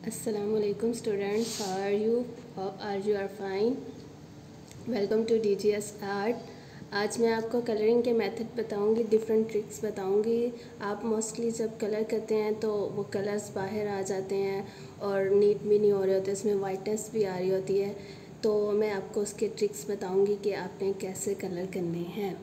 Assalamualaikum students, how are you? Hope you are fine. Welcome to DGS art. आज मैं आपको colouring के method बताऊंगी, डिफरेंट ट्रिक्स बताऊंगी। आप मोस्टली जब कलर करते हैं तो वो कलर्स बाहर आ जाते हैं और नीट भी नहीं हो रहे होते, इसमें वाइटनेस भी आ रही होती है। तो मैं आपको उसके ट्रिक्स बताऊंगी कि आपने कैसे कलर करने हैं।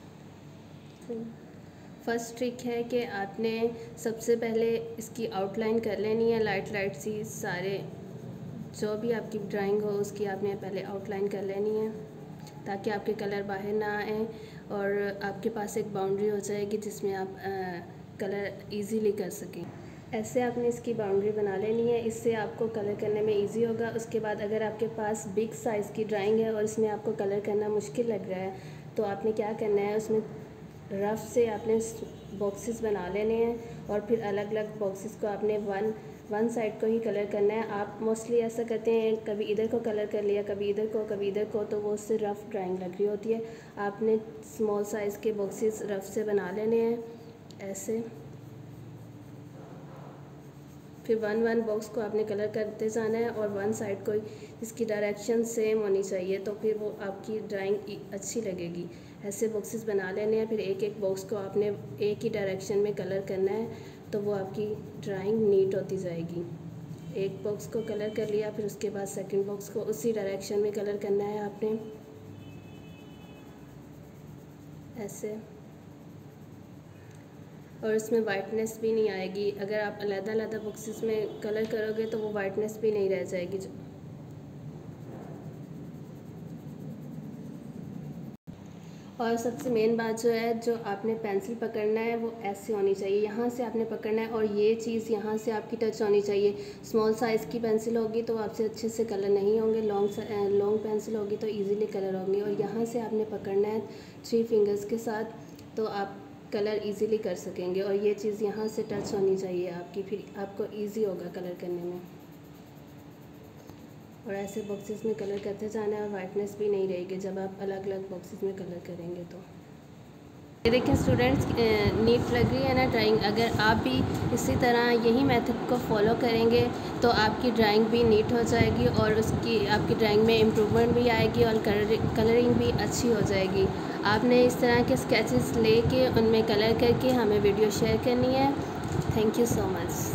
फर्स्ट ट्रिक है कि आपने सबसे पहले इसकी आउटलाइन कर लेनी है, लाइट सी। सारे जो भी आपकी ड्राइंग हो उसकी आपने पहले आउटलाइन कर लेनी है ताकि आपके कलर बाहर ना आए और आपके पास एक बाउंड्री हो जाएगी जिसमें आप कलर इजीली कर सकें। ऐसे आपने इसकी बाउंड्री बना लेनी है, इससे आपको कलर करने में इजी होगा। उसके बाद अगर आपके पास बिग साइज़ की ड्राइंग है और इसमें आपको कलर करना मुश्किल लग रहा है तो आपने क्या करना है, उसमें रफ़ से आपने बॉक्सेस बना लेने हैं और फिर अलग अलग बॉक्सेस को आपने वन साइड को ही कलर करना है। आप मोस्टली ऐसा करते हैं, कभी इधर को कलर कर लिया, कभी इधर को, कभी इधर को, तो वो उससे रफ़ ड्राइंग लग रही होती है। आपने स्मॉल साइज़ के बॉक्सेस रफ़ से बना लेने हैं ऐसे। फिर वन बॉक्स को आपने कलर करते जाना है और वन साइड को इसकी डायरेक्शन सेम होनी चाहिए, तो फिर वो आपकी ड्राइंग अच्छी लगेगी। ऐसे बॉक्सेस बना लेने हैं, फिर एक एक बॉक्स को आपने एक ही डायरेक्शन में कलर करना है, तो वो आपकी ड्राइंग नीट होती जाएगी। एक बॉक्स को कलर कर लिया, फिर उसके बाद सेकंड बॉक्स को उसी डायरेक्शन में कलर करना है आपने ऐसे। और इसमें वाइटनेस भी नहीं आएगी। अगर आप अलग-अलग बॉक्सेस में कलर करोगे तो वो वाइटनेस भी नहीं रह जाएगी। और सबसे मेन बात जो है, जो आपने पेंसिल पकड़ना है वो ऐसे होनी चाहिए, यहाँ से आपने पकड़ना है और ये चीज़ यहाँ से आपकी टच होनी चाहिए। स्मॉल साइज़ की पेंसिल होगी तो आपसे अच्छे से कलर नहीं होंगे, लॉन्ग पेंसिल होगी तो इजीली कलर होंगे। और यहाँ से आपने पकड़ना है 3 फिंगर्स के साथ, तो आप कलर इजीली कर सकेंगे। और ये चीज़ यहाँ से टच होनी चाहिए आपकी, फिर आपको ईजी होगा कलर करने में। और ऐसे बॉक्सेस में कलर करते जाना है और वाइटनेस भी नहीं रहेगी जब आप अलग अलग बॉक्सेस में कलर करेंगे। तो ये देखिए स्टूडेंट्स, नीट लग रही है ना ड्राइंग। अगर आप भी इसी तरह यही मेथड को फॉलो करेंगे तो आपकी ड्राइंग भी नीट हो जाएगी और उसकी आपकी ड्राइंग में इम्प्रूवमेंट भी आएगी और कलरिंग भी अच्छी हो जाएगी। आपने इस तरह के स्केचेस लेके उनमें कलर करके हमें वीडियो शेयर करनी है। Thank you so much.